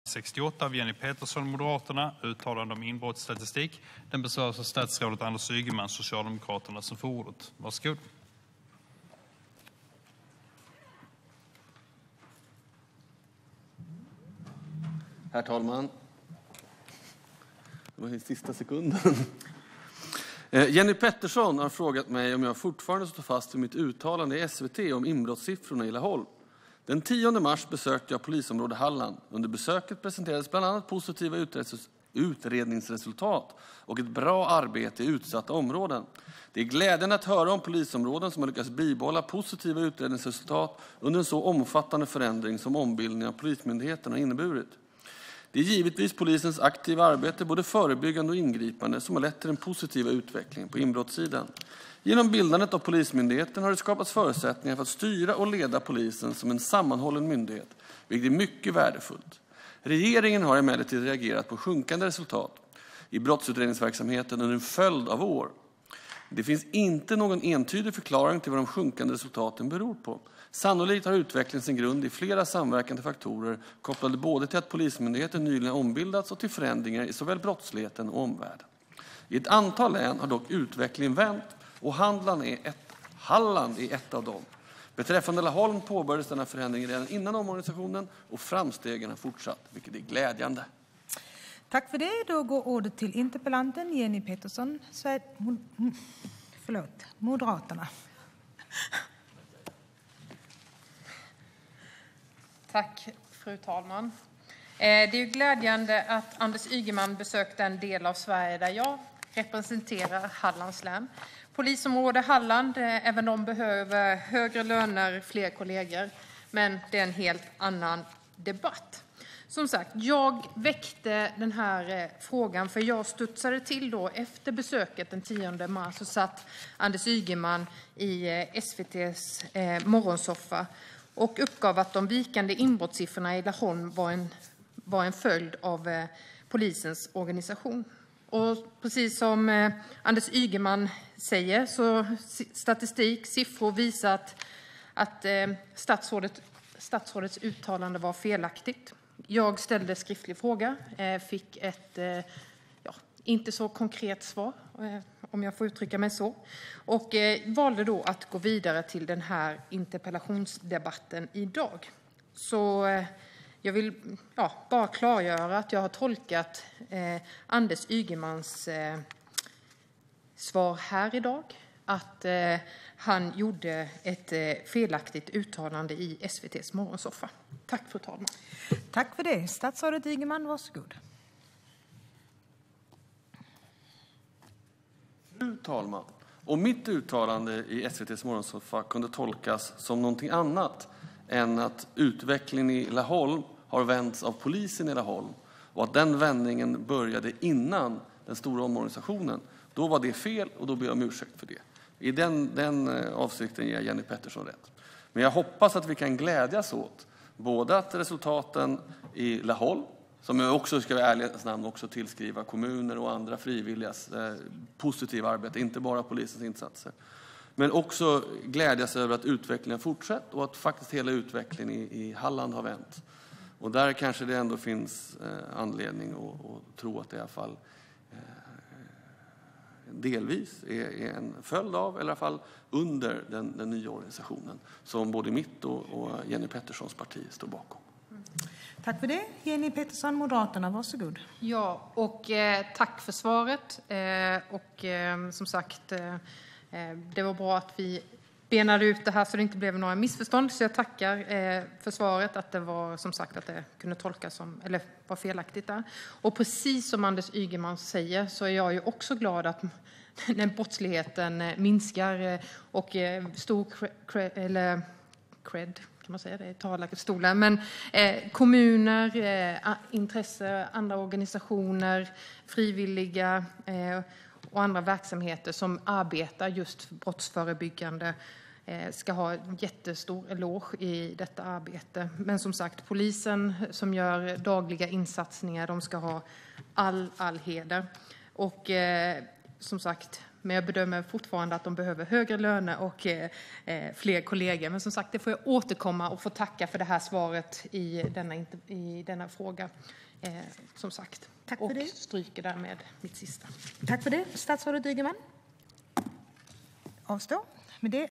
68 av Jenny Petersson, Moderaterna, uttalande om inbrottsstatistik. Den besvaras av statsrådet Anders Ygeman, Socialdemokraterna, som får ordet. Varsågod. Herr talman. Det var i sista sekunden. Jenny Pettersson har frågat mig om jag fortfarande står fast vid mitt uttalande i SVT om inbrottssiffrorna i Laholm. Den 10 mars besökte jag polisområde Halland. Under besöket presenterades bland annat positiva utredningsresultat och ett bra arbete i utsatta områden. Det är glädjande att höra om polisområden som har lyckats bibehålla positiva utredningsresultat under en så omfattande förändring som ombildningen av Polismyndigheten har inneburit. Det är givetvis polisens aktiva arbete, både förebyggande och ingripande, som har lett till den positiva utvecklingen på inbrottssidan. Genom bildandet av Polismyndigheten har det skapats förutsättningar för att styra och leda polisen som en sammanhållen myndighet, vilket är mycket värdefullt. Regeringen har emellertid reagerat på sjunkande resultat i brottsutredningsverksamheten under en följd av år. Det finns inte någon entydig förklaring till vad de sjunkande resultaten beror på. Sannolikt har utvecklingen sin grund i flera samverkande faktorer kopplade både till att Polismyndigheten nyligen ombildats och till förändringar i såväl brottsligheten och omvärlden. I ett antal län har dock utvecklingen vänt och Halland är ett av dem. Beträffande Laholm påbörjades denna förändring redan innan omorganisationen och framstegen har fortsatt, vilket är glädjande. Tack för det. Då går ordet till interpellanten Jenny Petersson, Moderaterna. Tack, fru talman. Det är ju glädjande att Anders Ygeman besökte en del av Sverige där jag representerar Hallands län. Polisområde Halland, även de behöver högre löner, fler kollegor, men det är en helt annan debatt. Som sagt, jag väckte den här frågan för jag studsade till då efter besöket den 10 mars så satt Anders Ygeman i SVT:s morgonsoffa och uppgav att de vikande inbrottssiffrorna i Laholm var en följd av polisens organisation. Och precis som Anders Ygeman säger så siffror visar att statsrådets uttalande var felaktigt. Jag ställde skriftlig fråga, fick ett inte så konkret svar, om jag får uttrycka mig så. Och valde då att gå vidare till den här interpellationsdebatten idag. Så jag vill bara klargöra att jag har tolkat Anders Ygemans svar här idag. Att han gjorde ett felaktigt uttalande i SVT:s morgonsoffa. Tack, fru talman. Tack för det. Statsrådet Ygeman, varsågod. Fru talman, om mitt uttalande i SVT:s morgonsoffa kunde tolkas som någonting annat än att utvecklingen i Laholm har vänts av polisen i Laholm och att den vändningen började innan den stora omorganisationen, då var det fel och då ber jag om ursäkt för det. I den avsikten ger jag Jenny Pettersson rätt. Men jag hoppas att vi kan glädjas åt både att resultaten i Laholm, som jag också ska i ärlighetens namn också tillskriva kommuner och andra frivilligas positiva arbete, inte bara polisens insatser. Men också glädjas över att utvecklingen fortsätter och att faktiskt hela utvecklingen i Halland har vänt. Och där kanske det ändå finns anledning att tro att det i alla fall delvis är en följd av, eller i alla fall under den nya organisationen som både mitt och Jenny Petterssons parti står bakom. Tack för det. Jenny Petersson, Moderaterna, varsågod. Ja, och tack för svaret. Som sagt, det var bra att vi benade ut det här så det inte blev några missförstånd. Så jag tackar för svaret att det var som sagt att det kunde tolkas som, eller var felaktigt där. Och precis som Anders Ygeman säger så är jag ju också glad att när brottsligheten minskar och stor cred kan man säga det i talarstolen, men kommuner, intresse, andra organisationer, frivilliga och andra verksamheter som arbetar just brottsförebyggande ska ha en jättestor eloge i detta arbete. Men som sagt, polisen som gör dagliga insatsningar, de ska ha all heder. Och som sagt, Men jag bedömer fortfarande att de behöver högre löner och fler kollegor. Men som sagt, det får jag återkomma och få tacka för det här svaret i denna fråga. Som sagt. Tack för och det. Stryker därmed mitt sista. Tack för det, statsrådet Ygeman. Avstå med det.